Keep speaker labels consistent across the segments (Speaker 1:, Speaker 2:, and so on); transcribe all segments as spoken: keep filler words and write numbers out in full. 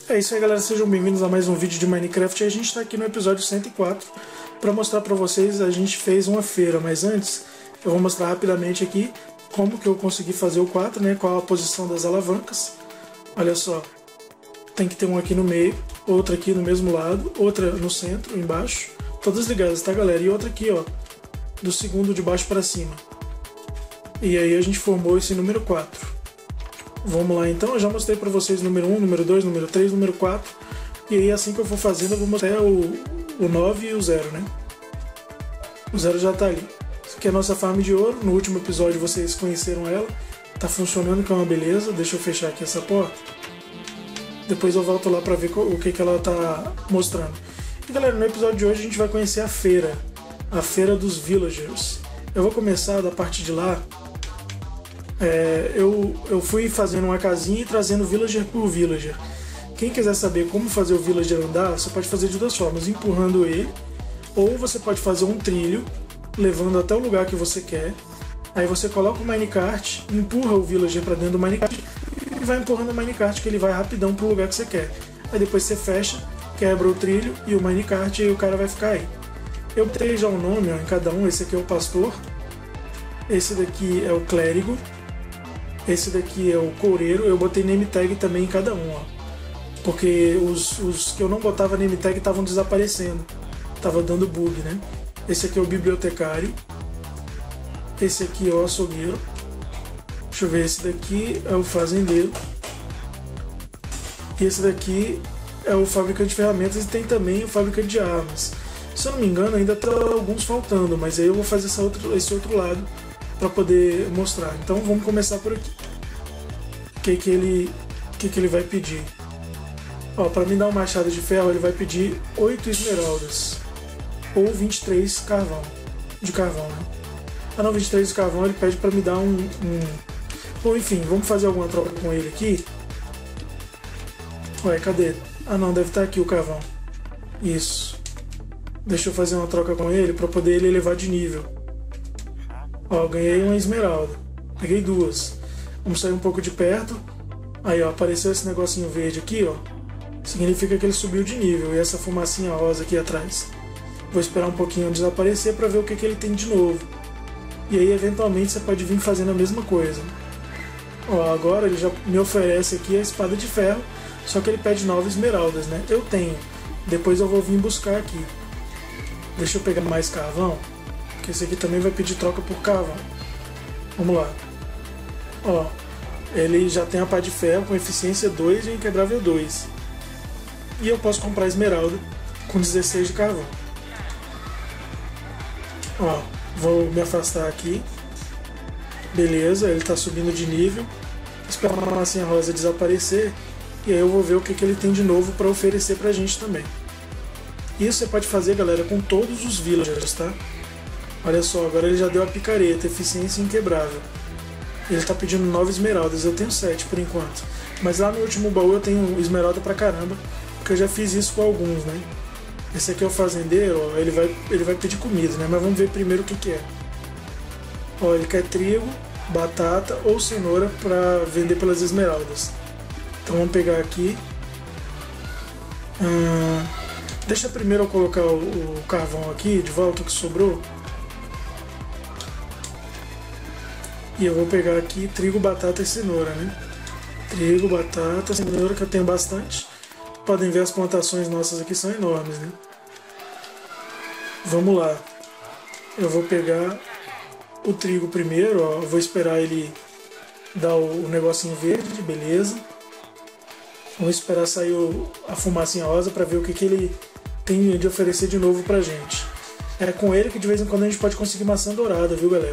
Speaker 1: É isso aí, galera, sejam bem-vindos a mais um vídeo de Minecraft. E a gente está aqui no episódio cento e quatro para mostrar para vocês. A gente fez uma feira, mas antes eu vou mostrar rapidamente aqui como que eu consegui fazer o quatro, né? Qual a posição das alavancas. Olha só, tem que ter um aqui no meio, outra aqui no mesmo lado, outra no centro, embaixo, todas ligadas, tá, galera? E outra aqui, ó, do segundo de baixo para cima. E aí a gente formou esse número quatro. Vamos lá então, eu já mostrei para vocês número um, número dois, número três, número quatro. E aí assim que eu for fazendo eu vou mostrar o, o nove e o zero, né? O zero já tá ali. Isso aqui é a nossa farm de ouro. No último episódio vocês conheceram ela. Tá funcionando, que é uma beleza. Deixa eu fechar aqui essa porta. Depois eu volto lá para ver o que, que ela tá mostrando. E galera, no episódio de hoje a gente vai conhecer a feira. A feira dos villagers. Eu vou começar da parte de lá. É, eu, eu fui fazendo uma casinha e trazendo villager por villager. Quem quiser saber como fazer o villager andar, você pode fazer de duas formas, empurrando ele, ou você pode fazer um trilho, levando até o lugar que você quer. Aí você coloca o minecart, empurra o villager para dentro do minecart e vai empurrando o minecart, que ele vai rapidão para o lugar que você quer. Aí depois você fecha, quebra o trilho e o minecart e o cara vai ficar aí. Eu botei já um nome, ó, em cada um. Esse aqui é o pastor, esse daqui é o clérigo, esse daqui é o coureiro. Eu botei name tag também em cada um, ó, porque os, os que eu não botava name tag estavam desaparecendo, tava dando bug, né? Esse aqui é o bibliotecário, esse aqui é o açougueiro, deixa eu ver, esse daqui é o fazendeiro, e esse daqui é o fabricante de ferramentas, e tem também o fabricante de armas. Se eu não me engano ainda tá alguns faltando, mas aí eu vou fazer essa outra, esse outro lado para poder mostrar. Então vamos começar por aqui. O que que ele, que que ele vai pedir? Ó, para mim dar um machado de ferro ele vai pedir oito esmeraldas ou vinte e três carvão, de carvão, né? Ah não, vinte e três de carvão ele pede para me dar um, um... Bom, enfim, vamos fazer alguma troca com ele aqui. Ué, cadê? Ah não, deve estar aqui o carvão. Isso. Deixa eu fazer uma troca com ele para poder ele elevar de nível. Ó, ganhei uma esmeralda. Peguei duas. Vamos sair um pouco de perto. Aí, ó, apareceu esse negocinho verde aqui, ó. Significa que ele subiu de nível. E essa fumacinha rosa aqui atrás. Vou esperar um pouquinho desaparecer para ver o que, que ele tem de novo. E aí, eventualmente, você pode vir fazendo a mesma coisa. Ó, agora ele já me oferece aqui a espada de ferro. Só que ele pede nove esmeraldas, né? Eu tenho. Depois eu vou vir buscar aqui. Deixa eu pegar mais carvão. Porque esse aqui também vai pedir troca por carvão. Vamos lá. Ó, ele já tem a pá de ferro com eficiência dois e inquebrável dois. E eu posso comprar esmeralda com dezesseis de carvão. Ó, vou me afastar aqui. Beleza, ele está subindo de nível. Esperar a massinha rosa desaparecer. E aí eu vou ver o que, que ele tem de novo para oferecer pra gente também. Isso você pode fazer, galera, com todos os villagers, tá? Olha só, agora ele já deu a picareta, eficiência inquebrável. Ele tá pedindo nove esmeraldas, eu tenho sete por enquanto. Mas lá no último baú eu tenho esmeralda pra caramba, porque eu já fiz isso com alguns, né? Esse aqui é o fazendeiro, ó, ele vai, ele vai pedir comida, né? Mas vamos ver primeiro o que que é. Ó, ele quer trigo, batata ou cenoura pra vender pelas esmeraldas. Então vamos pegar aqui. Hum, deixa primeiro eu colocar o, o carvão aqui de volta que sobrou. E eu vou pegar aqui trigo, batata e cenoura, né? Trigo, batata, cenoura, que eu tenho bastante. Podem ver as plantações nossas aqui são enormes, né? Vamos lá. Eu vou pegar o trigo primeiro, ó. Eu vou esperar ele dar o, o negocinho verde, beleza. Vamos esperar sair o, a fumacinha rosa para ver o que, que ele tem de oferecer de novo pra gente. É com ele que de vez em quando a gente pode conseguir maçã dourada, viu, galera?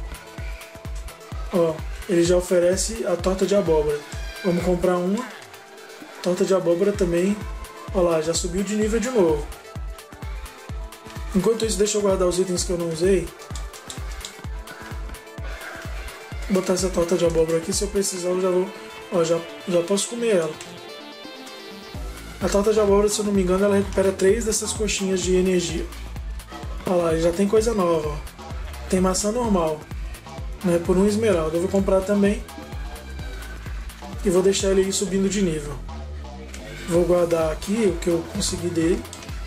Speaker 1: Ó, ele já oferece a torta de abóbora. Vamos comprar uma. Torta de abóbora também. Ó lá, já subiu de nível de novo. Enquanto isso, deixa eu guardar os itens que eu não usei. Vou botar essa torta de abóbora aqui. Se eu precisar, eu já vou. Ó, já, já posso comer ela. A torta de abóbora, se eu não me engano, ela recupera três dessas coxinhas de energia. Ó lá, já tem coisa nova. Ó. Tem maçã normal, né, por um esmeralda. Eu vou comprar também. E vou deixar ele aí subindo de nível. Vou guardar aqui o que eu consegui dele.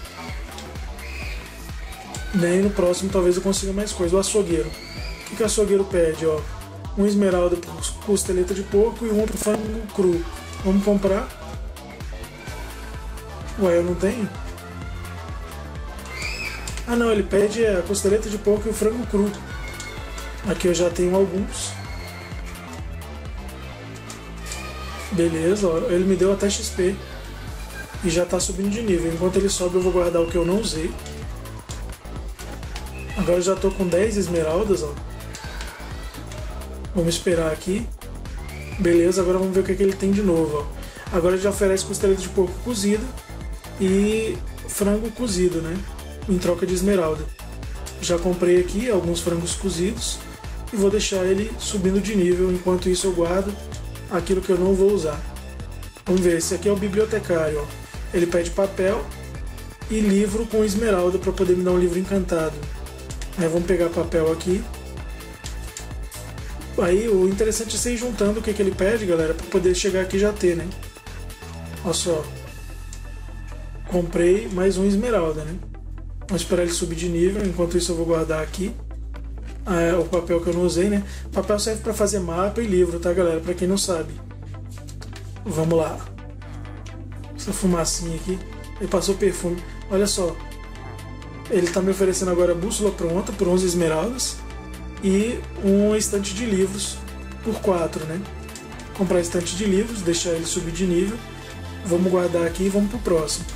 Speaker 1: Nem no próximo talvez eu consiga mais coisa. O açougueiro. O que, que o açougueiro pede? Ó, um esmeralda por costeleta de porco e um pro frango cru. Vamos comprar. Ué, eu não tenho? Ah não, ele pede a costeleta de porco e o frango cru. Aqui eu já tenho alguns. Beleza, ó, ele me deu até X P. E já está subindo de nível. Enquanto ele sobe eu vou guardar o que eu não usei. Agora eu já estou com dez esmeraldas, ó. Vamos esperar aqui. Beleza, agora vamos ver o que, é que ele tem de novo, ó. Agora ele já oferece costeleta de porco cozida e frango cozido, né? Em troca de esmeralda. Já comprei aqui alguns frangos cozidos e vou deixar ele subindo de nível. Enquanto isso eu guardo aquilo que eu não vou usar. Vamos ver, esse aqui é o bibliotecário, ó. Ele pede papel e livro com esmeralda para poder me dar um livro encantado. Aí vamos pegar papel aqui. Aí o interessante é você ir juntando o que, que ele pede, galera, para poder chegar aqui e já ter, né? Olha só. Comprei mais um esmeralda, né? Vamos esperar ele subir de nível. Enquanto isso eu vou guardar aqui ah, o papel que eu não usei, né? O papel serve para fazer mapa e livro, tá, galera? Para quem não sabe. Vamos lá. Essa fumacinha aqui. Ele passou perfume. Olha só. Ele está me oferecendo agora a bússola pronta por onze esmeraldas e um estante de livros por quatro, né? Comprar estante de livros, deixar ele subir de nível. Vamos guardar aqui e vamos pro próximo.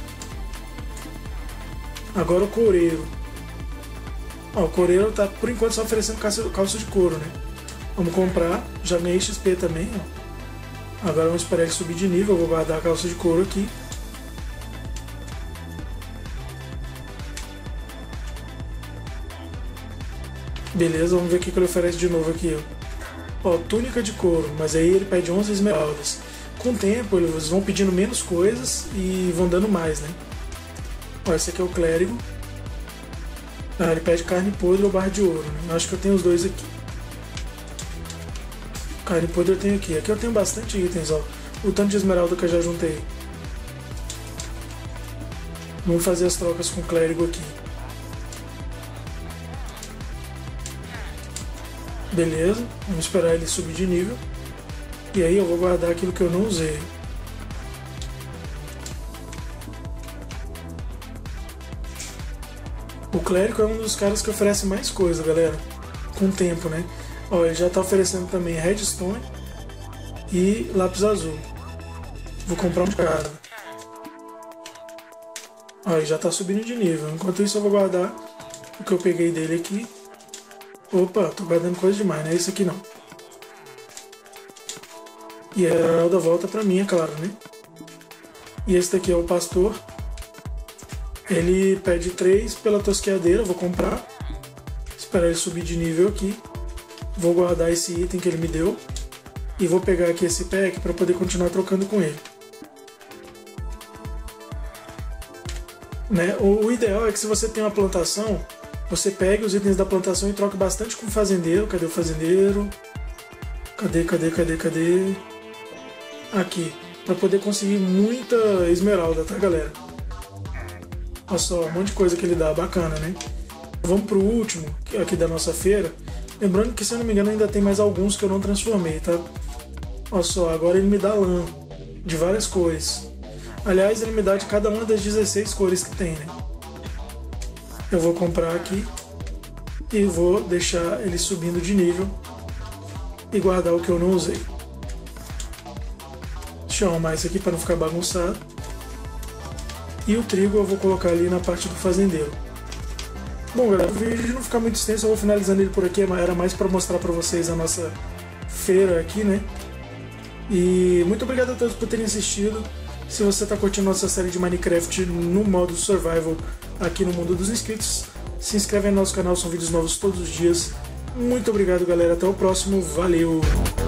Speaker 1: Agora o coureiro. Ó, o coureiro tá por enquanto só oferecendo calça, calça de couro, né? Vamos comprar. Já ganhei X P também, ó. Agora vamos esperar ele subir de nível. Eu vou guardar a calça de couro aqui. Beleza, vamos ver o que ele oferece de novo aqui. Ó, ó, túnica de couro, mas aí ele pede onze esmeraldas. Com o tempo eles vão pedindo menos coisas e vão dando mais, né? Ó, esse aqui é o clérigo. Ah, ele pede carne podre ou barra de ouro, né? Eu acho que eu tenho os dois aqui. Carne podre eu tenho aqui. Aqui eu tenho bastante itens, ó. O tanto de esmeralda que eu já juntei. Vamos fazer as trocas com o clérigo aqui. Beleza, vamos esperar ele subir de nível. E aí eu vou guardar aquilo que eu não usei. O clérigo é um dos caras que oferece mais coisa, galera. Com o tempo, né? Ó, ele já está oferecendo também redstone e lápis azul. Vou comprar um de cada. Ó, ele já está subindo de nível. Enquanto isso eu vou guardar o que eu peguei dele aqui. Opa, tô guardando coisa demais, não é isso aqui não. E a esmeralda volta pra mim, é claro, né? E esse daqui é o pastor. Ele pede três pela tosqueadeira, vou comprar. Esperar ele subir de nível aqui. Vou guardar esse item que ele me deu. E vou pegar aqui esse pack para poder continuar trocando com ele. Né? O, o ideal é que se você tem uma plantação, você pegue os itens da plantação e troque bastante com o fazendeiro. Cadê o fazendeiro? Cadê, cadê, cadê, cadê? Aqui. Para poder conseguir muita esmeralda, tá, galera? Olha só, um monte de coisa que ele dá. Bacana, né? Vamos pro último, aqui da nossa feira. Lembrando que, se eu não me engano, ainda tem mais alguns que eu não transformei, tá? Olha só, agora ele me dá lã. De várias cores. Aliás, ele me dá de cada uma das dezesseis cores que tem, né? Eu vou comprar aqui e vou deixar ele subindo de nível e guardar o que eu não usei. Deixa eu arrumar isso aqui para não ficar bagunçado. E o trigo eu vou colocar ali na parte do fazendeiro. Bom, galera, o vídeo não ficar muito extenso, eu vou finalizando ele por aqui. Era mais para mostrar para vocês a nossa feira aqui, né? E muito obrigado a todos por terem assistido. Se você está curtindo nossa série de Minecraft no modo Survival aqui no Mundo dos Inscritos, se inscreve no nosso canal, são vídeos novos todos os dias. Muito obrigado, galera, até o próximo, valeu!